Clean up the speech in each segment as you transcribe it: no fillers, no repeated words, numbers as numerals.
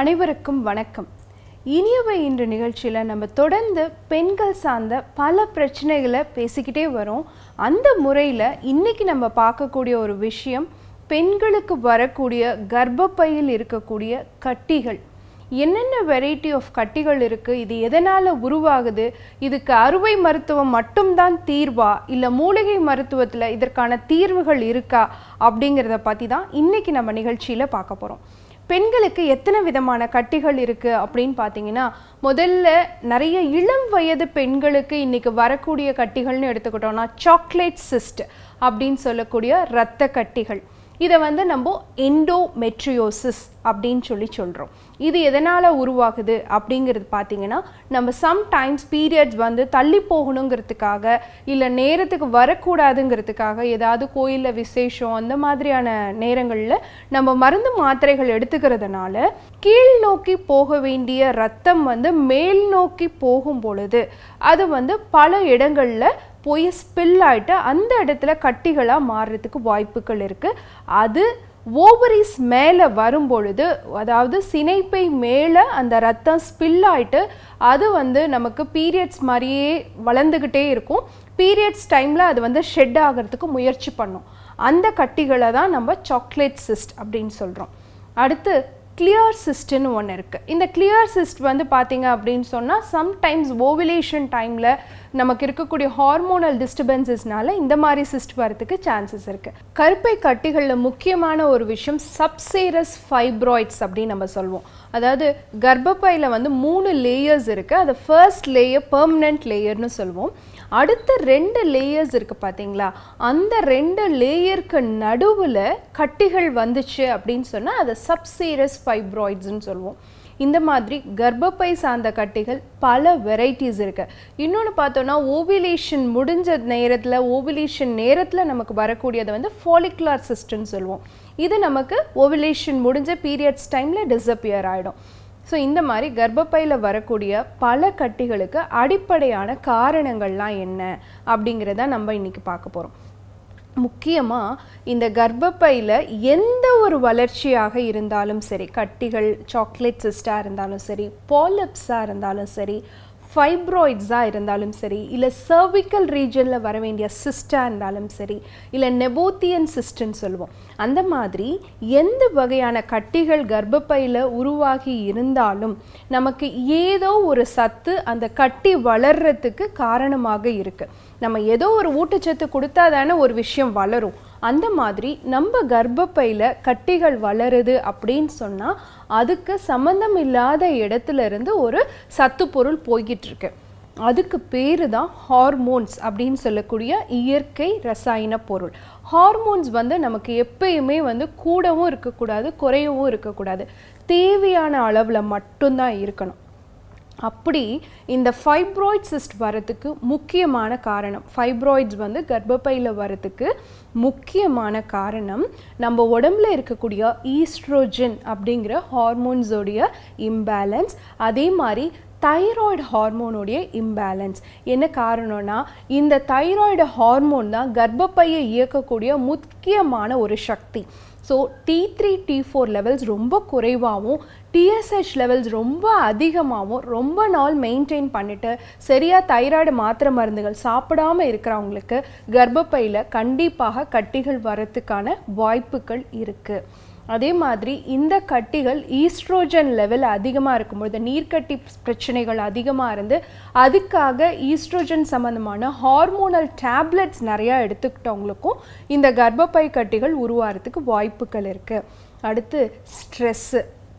அனைவருக்கும் வணக்கம். இனியவை இன்று நிகழ்ச்சியில நம்ம தொடர்ந்து பெண்கள் சார்ந்த பல பிரச்சனைகளை பேசிக்கிட்டே வரோம். அந்த முறையில் இன்னைக்கு நம்ம பார்க்கக்கூடிய ஒரு விஷயம், பெண்களுக்கு வரக்கூடிய கர்ப்பப்பையில் இருக்கக்கூடிய கட்டிகள். என்னென்ன வெரைட்டி ஆஃப் கட்டிகள் இருக்குது, இது எதனால் உருவாகுது, இதுக்கு அறுவை மருத்துவம் மட்டும்தான் தீர்வா இல்லை மூலிகை மருத்துவத்தில் இதற்கான தீர்வுகள் இருக்கா அப்படிங்கிறத பற்றி தான் இன்றைக்கி நம்ம நிகழ்ச்சியில் பார்க்க போகிறோம். பெண்களுக்கு எத்தனை விதமான கட்டிகள் இருக்குது அப்படின்னு பார்த்தீங்கன்னா, முதல்ல நிறைய இளம் வயது பெண்களுக்கு இன்றைக்கி வரக்கூடிய கட்டிகள்னு எடுத்துக்கிட்டோம்னா சாக்லேட் சிஸ்ட் அப்படின்னு சொல்லக்கூடிய இரத்த கட்டிகள். இதை நம்ம எண்டோமெட்ரியோசிஸ் அப்படின்னு சொல்கிறோம். இது எதனால் உருவாகுது அப்படிங்கிறது பார்த்தீங்கன்னா, நம்ம சம்டைம்ஸ் பீரியட்ஸ் தள்ளி போகணுங்கிறதுக்காக இல்லை நேரத்துக்கு வரக்கூடாதுங்கிறதுக்காக ஏதாவது கோயிலில் விசேஷம் அந்த மாதிரியான நேரங்களில் நம்ம மருந்து மாத்திரைகள் எடுத்துக்கிறதுனால கீழ் நோக்கி போக வேண்டிய ரத்தம் மேல் நோக்கி போகும் பொழுது அது பல இடங்களில் போய் ஸ்பில் ஆகிட்டு அந்த இடத்துல கட்டிகளாக மாறுறதுக்கு வாய்ப்புகள் இருக்குது. அது ஓவரிஸ் மேலே வரும்பொழுது, அதாவது சினைப்பை மேலே அந்த ரத்தம் ஸ்பில் ஆகிட்டு அது நமக்கு பீரியட்ஸ் மாதிரியே வளர்ந்துக்கிட்டே இருக்கும். பீரியட்ஸ் டைமில் அது ஷெட் ஆகிறதுக்கு முயற்சி பண்ணும். அந்த கட்டிகளை தான் நம்ம சாக்லேட் சிஸ்ட் அப்படின்னு சொல்கிறோம். அடுத்து கிளியர் சிஸ்ட்னு ஒன்று இருக்குது. இந்த கிளியர் சிஸ்ட் பார்த்தீங்க அப்படின்னு சொன்னால், சம்டைம்ஸ் ஓவிலேஷன் டைமில் நமக்கு இருக்கக்கூடிய ஹார்மோனல் டிஸ்டர்பன்சஸ்னால இந்த மாதிரி சிஸ்ட் வரதுக்கு சான்சஸ் இருக்குது. கருப்பை கட்டிகளில் முக்கியமான ஒரு விஷயம் சப்சேரஸ் ஃபைப்ராய்ட்ஸ் அப்படின்னு நம்ம சொல்லுவோம். அதாவது கர்ப்பப்பையில் 3 லேயர்ஸ் இருக்குது. அது ஃபர்ஸ்ட் லேயர் பெர்மனன்ட் லேயர்னு சொல்லுவோம். அடுத்த 2 லேயர்ஸ் இருக்குது பார்த்தீங்களா, அந்த 2 லேயருக்கு நடுவில் கட்டிகள் வந்துச்சு அப்படின்னு சொன்னால் அதை சப்சேரஸ் ஃபைப்ராய்ட்ஸ்ன்னு சொல்லுவோம். இந்த மாதிரி கர்ப்பப்பை சார்ந்த கட்டிகள் பல வெரைட்டிஸ் இருக்குது. இன்னொன்று பார்த்தோன்னா, ஓவிலேஷன் முடிஞ்ச நேரத்தில் ஓவிலேஷன் நேரத்தில் நமக்கு வரக்கூடியது ஃபாலிகுலர் சிஸ்ட்னு சொல்லுவோம். இது நமக்கு ஓவிலேஷன் முடிஞ்ச பீரியட்ஸ் டைமில் டிஸப்பியர் ஆகிடும். ஸோ இந்த மாதிரி கர்ப்பப்பையில் வரக்கூடிய பல கட்டிகளுக்கு அடிப்படையான காரணங்கள்லாம் என்ன அப்படிங்கிறத நம்ம இன்றைக்கி பார்க்க போகிறோம். முக்கியமாக இந்த கர்ப்பப்பையில் எந்த ஒரு வளர்ச்சியாக இருந்தாலும் சரி, கட்டிகள் சாக்லேட் சிஸ்டாக இருந்தாலும் சரி, பாலிப்ஸாக இருந்தாலும் சரி, ஃபைப்ராய்ட்ஸாக இருந்தாலும் சரி, இல்லை சர்விக்கல் ரீஜனில் வர வேண்டிய சிஸ்டாக இருந்தாலும் சரி, இல்லை நெபோத்தியன் சிஸ்ட்ன்னு சொல்லுவோம். அந்த மாதிரி எந்த வகையான கட்டிகள் கர்ப்பப்பையில் உருவாகி இருந்தாலும் நமக்கு ஏதோ ஒரு சத்து அந்த கட்டி வளர்கிறதுக்கு காரணமாக இருக்குது. நம்ம ஏதோ ஒரு ஊட்டச்சத்து கொடுத்தா தானே ஒரு விஷயம் வளரும். அந்த மாதிரி நம்ம கர்ப்பப்பையில் கட்டிகள் வளருது அப்படின்னு சொன்னால் அதுக்கு சம்மந்தம் இல்லாத இடத்துல இருந்து ஒரு சத்து பொருள் போய்கிட்டு இருக்கு. அதுக்கு பேரு தான் ஹார்மோன்ஸ் அப்படின்னு சொல்லக்கூடிய இயற்கை ரசாயன பொருள். ஹார்மோன்ஸ் நமக்கு எப்பயுமே கூடவும் இருக்கக்கூடாது, குறையவும் இருக்கக்கூடாது, தேவையான அளவில் மட்டும்தான் இருக்கணும். அப்படி இந்த ஃபைப்ராய்ட் சிஸ்ட் வரத்துக்கு முக்கியமான காரணம், ஃபைப்ராய்ட்ஸ் கர்ப்பப்பையில் வரத்துக்கு முக்கியமான காரணம் நம்ம உடம்புல இருக்கக்கூடிய ஈஸ்ட்ரோஜன் அப்படிங்கிற ஹார்மோன்ஸோடைய இம்பேலன்ஸ், அதே மாதிரி தைராய்டு ஹார்மோனுடைய இம்பேலன்ஸ். என்ன காரணம்னா, இந்த தைராய்டு ஹார்மோன் தான் கர்ப்பப்பையை இயக்கக்கூடிய முக்கியமான ஒரு சக்தி. ஸோ T3 T4 லெவல்ஸ் ரொம்ப குறைவாகவும் TSH லெவல்ஸ் ரொம்ப அதிகமாகவும் ரொம்ப நாள் மெயின்டைன் பண்ணிவிட்டு சரியாக தைராய்டு மாத்திரை மருந்துகள் சாப்பிடாமல் இருக்கிறவங்களுக்கு கர்ப்பப்பையில் கண்டிப்பாக கட்டிகள் வரத்துக்கான வாய்ப்புகள் இருக்குது. அதே மாதிரி இந்த கட்டிகள் ஈஸ்ட்ரோஜன் லெவல் அதிகமாக இருக்கும்பொழுது, நீர்க்கட்டி பிரச்சனைகள் அதிகமாக இருந்து அதுக்காக ஈஸ்ட்ரோஜன் சம்மந்தமான ஹார்மோனல் டேப்லெட்ஸ் நிறையா எடுத்துக்கிட்டவங்களுக்கும் இந்த கர்ப்பப்பை கட்டிகள் உருவாகிறதுக்கு வாய்ப்புகள் இருக்குது. அடுத்து ஸ்ட்ரெஸ்ஸு,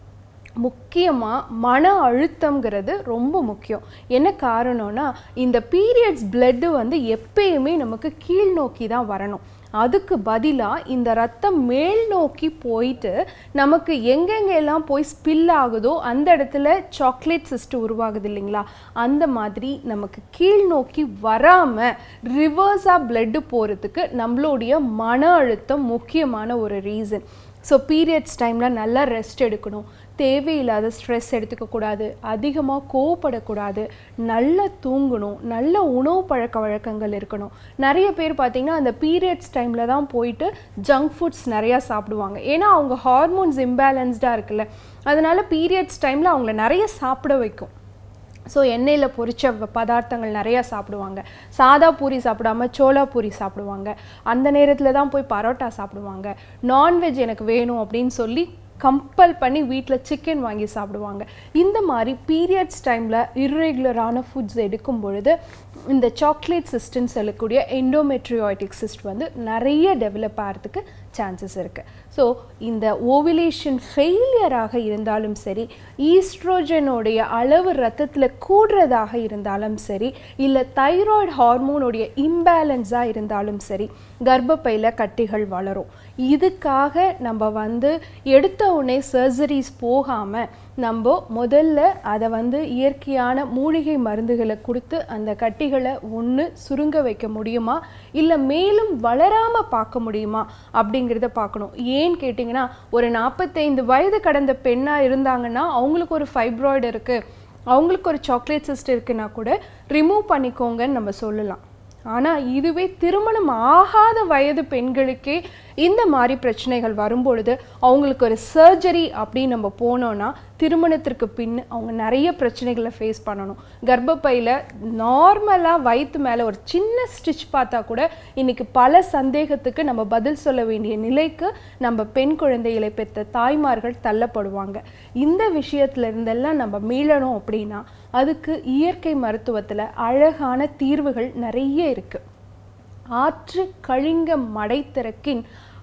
முக்கியமாக மன அழுத்தங்கிறது ரொம்ப முக்கியம். என்ன காரணம்னா, இந்த பீரியட்ஸ் பிளட்டு எப்பயுமே நமக்கு கீழ் நோக்கி தான் வரணும். அதுக்கு பதிலாக இந்த ரத்தம் மேல் நோக்கி போயிட்டு நமக்கு எங்கெங்கெல்லாம் போய் ஸ்பில் ஆகுதோ அந்த இடத்துல சாக்லேட் சிஸ்ட் உருவாகுது இல்லைங்களா, அந்த மாதிரி நமக்கு கீழ் நோக்கி வராமல் ரிவர்ஸாக பிளட்டு போகிறதுக்கு நம்மளுடைய மன அழுத்தம் முக்கியமான ஒரு ரீசன். ஸோ பீரியட்ஸ் டைமில் நல்லா ரெஸ்ட் எடுக்கணும், தேவையில்லாத ஸ்ட்ரெஸ் எடுத்துக்கக்கூடாது, அதிகமாக கோவப்படக்கூடாது, நல்லா தூங்கணும், நல்ல உணவு பழக்க வழக்கங்கள் இருக்கணும். நிறைய பேர் பார்த்திங்கன்னா அந்த பீரியட்ஸ் டைமில் தான் போயிட்டு ஜங்க் ஃபுட்ஸ் நிறையா சாப்பிடுவாங்க. ஏன்னா அவங்க ஹார்மோன்ஸ் இம்பேலன்ஸ்டாக இருக்குல்ல, அதனால் பீரியட்ஸ் டைமில் அவங்கள நிறைய சாப்பிட வைக்கும். ஸோ எண்ணெயில் பொரிச்ச பதார்த்தங்கள் நிறையா சாப்பிடுவாங்க. சாதா பூரி சாப்பிடாம சோளா பூரி சாப்பிடுவாங்க. அந்த நேரத்தில் தான் போய் பரோட்டா சாப்பிடுவாங்க. நான்வெஜ் எனக்கு வேணும் அப்படின்னு சொல்லி கம்பல் பண்ணி வீட்டில் சிக்கன் வாங்கி சாப்பிடுவாங்க. இந்த மாதிரி பீரியட்ஸ் டைமில் இர்ரெகுலரான ஃபுட்ஸ் எடுக்கும் பொழுது இந்த சாக்லேட் சிஸ்ட்னு சொல்லக்கூடிய எண்டோமெட்ரியாய்டிக் சிஸ்ட் வந்து நிறைய டெவலப் ஆகிறதுக்கு சான்சஸ் இருக்குது. ஸோ இந்த ஓவிலேஷன் ஃபெயிலியராக இருந்தாலும் சரி, ஈஸ்ட்ரோஜனுடைய அளவு ரத்தத்தில் கூடுறதாக இருந்தாலும் சரி, இல்லை தைராய்டு ஹார்மோனுடைய இம்பேலன்ஸாக இருந்தாலும் சரி, கர்ப்பப்பையில் கட்டிகள் வளரும். இதுக்காக நம்ம வந்து எடுத்த உடனே சர்ஜரிஸ் போகாமல் நம்ம முதல்ல அதை வந்து இயற்கையான மூலிகை மருந்துகளை கொடுத்து அந்த கட்டிகளை ஒன்று சுருங்க வைக்க முடியுமா, இல்லை மேலும் வளராமல் பார்க்க முடியுமா அப்படிங்கிறத பார்க்கணும். ஏன்னு கேட்டிங்கன்னா, ஒரு 45 வயது கடந்த பெண்ணாக இருந்தாங்கன்னா அவங்களுக்கு ஒரு ஃபைப்ராய்டு இருக்குது, அவங்களுக்கு ஒரு சாக்லேட் சிஸ்ட் இருக்குன்னா கூட ரிமூவ் பண்ணிக்கோங்கன்னு நம்ம சொல்லலாம். ஆனால் இதுவே திருமணம் ஆகாத வயது பெண்களுக்கே இந்த மாதிரி பிரச்சனைகள் வரும்பொழுது அவங்களுக்கு ஒரு சர்ஜரி அப்படின்னு நம்ம போனோன்னா திருமணத்திற்கு பின் அவங்க நிறைய பிரச்சனைகளை ஃபேஸ் பண்ணணும். கர்ப்பப்பையில் நார்மலாக வயிற்று மேலே ஒரு சின்ன ஸ்டிச் பார்த்தா கூட இன்றைக்கி பல சந்தேகத்துக்கு நம்ம பதில் சொல்ல வேண்டிய நிலைக்கு நம்ம பெண் குழந்தைகளை பெற்ற தாய்மார்கள் தள்ளப்படுவாங்க. இந்த விஷயத்துலேருந்தெல்லாம் நம்ம மீளணும் அப்படின்னா அதுக்கு இயற்கை மருத்துவத்தில் அழகான தீர்வுகள் நிறைய இருக்குது. ஆற்று கழிங்க மடைத்திறக்கின்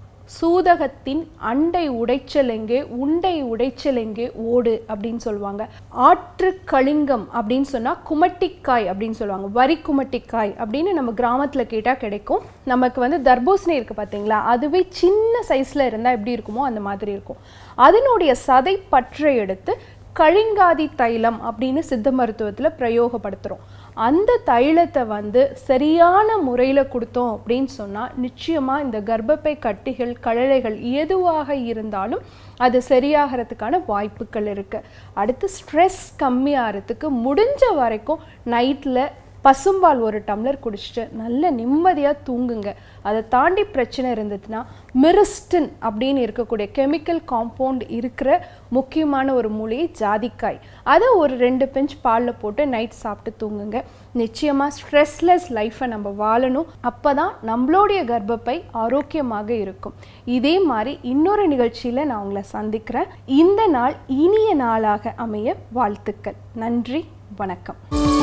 சூதகத்தின் அண்டை உடைச்சல் எங்கே, உண்டை உடைச்சல் எங்கே ஓடு அப்படின்னு சொல்லுவாங்க. ஆற்று கழிங்கம் அப்படின்னு சொன்னால் குமட்டிக்காய் அப்படின்னு சொல்லுவாங்க. வரி குமட்டிக்காய் அப்படின்னு நம்ம கிராமத்தில் கேட்டால் கிடைக்கும். நமக்கு வந்து தர்பூசணி இருக்குது பார்த்தீங்களா, அதுவே சின்ன சைஸில் இருந்தால் எப்படி இருக்குமோ அந்த மாதிரி இருக்கும். அதனுடைய சதை பற்றை எடுத்து கழிங்காதி தைலம் அப்படின்னு சித்த மருத்துவத்தில் பிரயோகப்படுத்துகிறோம். அந்த தைலத்தை வந்து சரியான முறையில் கொடுத்தோம் அப்படின்னு சொன்னால் நிச்சயமாக இந்த கர்ப்பப்பை கட்டிகள் கழலைகள் எதுவாக இருந்தாலும் அது சரியாகிறதுக்கான வாய்ப்புகள் இருக்குது. அடுத்து ஸ்ட்ரெஸ் கம்மியாகிறதுக்கு முடிஞ்ச வரைக்கும் நைட்டில் பசும்பால் ஒரு டம்ளர் குடிச்சிட்டு நல்ல நிம்மதியாக தூங்குங்க. அதை தாண்டி பிரச்சனை இருந்ததுன்னா மிரிஸ்டின் அப்படின்னு இருக்கக்கூடிய கெமிக்கல் காம்பவுண்ட் இருக்கிற முக்கியமான ஒரு மூலிகை ஜாதிக்காய், அதை ஒரு 2 பிஞ்ச் பாலில் போட்டு நைட் சாப்பிட்டு தூங்குங்க. நிச்சயமாக ஸ்ட்ரெஸ்லெஸ் லைஃப்பை நம்ம வாழணும். அப்போ தான் நம்மளுடைய கர்ப்பப்பை ஆரோக்கியமாக இருக்கும். இதே மாதிரி இன்னொரு நிகழ்ச்சியில் நான் உங்களை சந்திக்கிறேன். இந்த நாள் இனிய நாளாக அமைய வாழ்த்துக்கள். நன்றி, வணக்கம்.